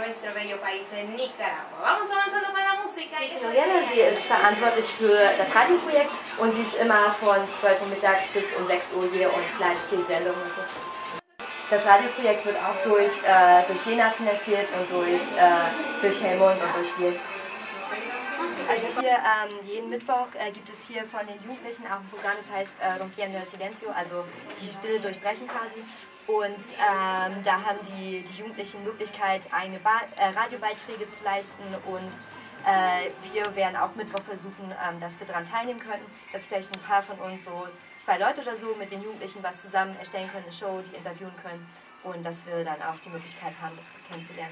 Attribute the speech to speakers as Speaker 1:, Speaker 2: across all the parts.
Speaker 1: nuestro bello país, en Nicaragua. Vamos avanzando con la música.
Speaker 2: Sie ist verantwortlich für das Radioprojekt und sie ist immer von 12 Uhr mittags bis um 6 Uhr hier und leitet die Sendung und so. Das Radioprojekt wird auch durch Jena finanziert und durch Helmund und durch Wir. Also hier jeden Mittwoch gibt es hier von den Jugendlichen auch ein Programm, das heißt Rompiendo el Silencio, also die Stille durchbrechen quasi. Und da haben die Jugendlichen Möglichkeit, eigene Radiobeiträge zu leisten und wir werden auch Mittwoch versuchen, dass wir daran teilnehmen können, dass vielleicht ein paar von uns, so 2 Leute oder so, mit den Jugendlichen was zusammen erstellen können, eine Show, die interviewen können und dass wir dann auch die Möglichkeit haben, das kennenzulernen.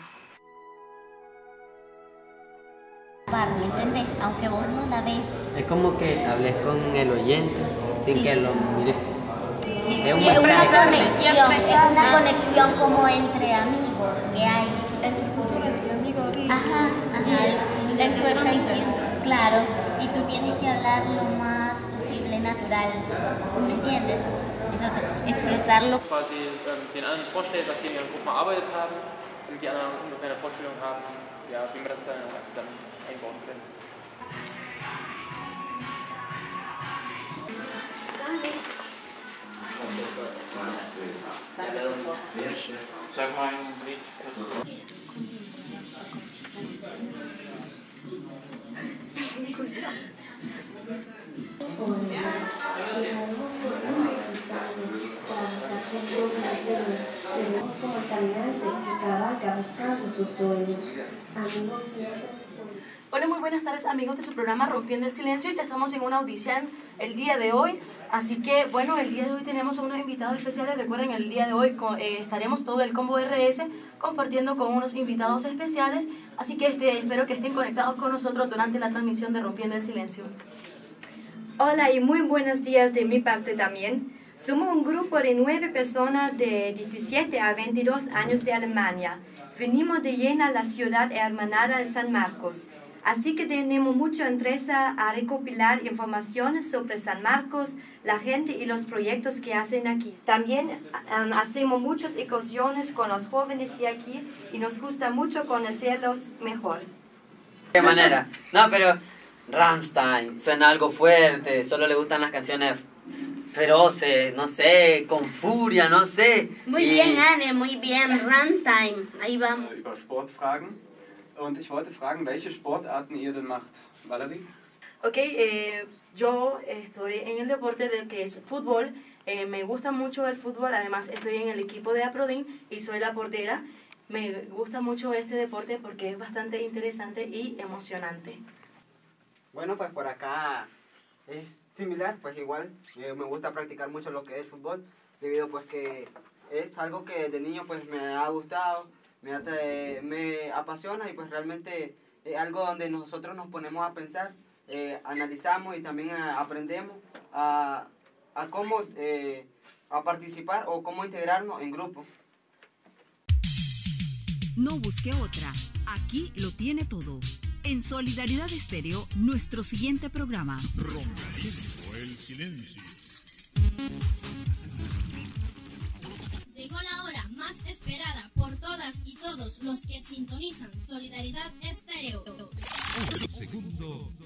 Speaker 3: ¿Me entiendes? Aunque vos no la ves.
Speaker 4: Es como que hables con el oyente sin que lo mires.
Speaker 3: Sí, es una conexión como entre amigos que hay.
Speaker 5: Entre culturas y amigos.
Speaker 3: Ajá, algo así.
Speaker 5: Dentro de gente.
Speaker 3: Claro, y tú tienes que hablar lo más posible natural, ¿me entiendes? Entonces, expresarlo.
Speaker 6: Quasi den anderen vorstellt, was sie in ihren Gruppen erarbeitet haben, damit die anderen ungefähr eine Vorstellung haben, ja, wie wir das dann zusammen einbauen können.
Speaker 7: Sag mal ein Lied.
Speaker 8: Como el caminante que cabalga buscando sus sueños. Amigos,
Speaker 5: Hola, muy buenas tardes amigos de su programa Rompiendo el Silencio. Ya estamos en una audición el día de hoy, así que bueno, el día de hoy tenemos unos invitados especiales. Recuerden, el día de hoy estaremos todo el combo RS compartiendo con unos invitados especiales, así que espero que estén conectados con nosotros durante la transmisión de Rompiendo el Silencio.
Speaker 2: Hola y muy buenos días de mi parte también. Somos un grupo de 9 personas de 17 a 22 años de Alemania. Venimos de Jena, la ciudad hermanada de San Marcos. Así que tenemos mucho interés a recopilar informaciones sobre San Marcos, la gente y los proyectos que hacen aquí. También hacemos muchas excursiones con los jóvenes de aquí y nos gusta mucho conocerlos mejor.
Speaker 4: ¿De qué manera? No, pero Rammstein suena algo fuerte, solo le gustan las canciones feroces, no sé, con furia, no sé.
Speaker 3: Muy bien, Anne, muy bien, Rammstein, ahí vamos.
Speaker 9: Über Sport fragen. Und ich wollte fragen, welche Sportarten ihr denn macht. Valerie?
Speaker 5: Ok, yo estoy en el deporte del que es fútbol. Me gusta mucho el fútbol, además estoy en el equipo de Aprodin y soy la portera. Me gusta mucho este deporte porque es bastante interesante y emocionante.
Speaker 10: Bueno, pues por acá es similar, pues igual. Me gusta practicar mucho lo que es el fútbol, debido pues que es algo que de niño pues me ha gustado. Me apasiona y pues realmente es algo donde nosotros nos ponemos a pensar, analizamos y también aprendemos a cómo a participar o cómo integrarnos en grupo.
Speaker 11: No busque otra, aquí lo tiene todo. En Solidaridad Estéreo, nuestro siguiente programa.
Speaker 12: Rompiendo el Silencio.
Speaker 13: Llegó la hora más esperada por todas y todos los que sintonizan Solidaridad Estéreo.
Speaker 12: Segundo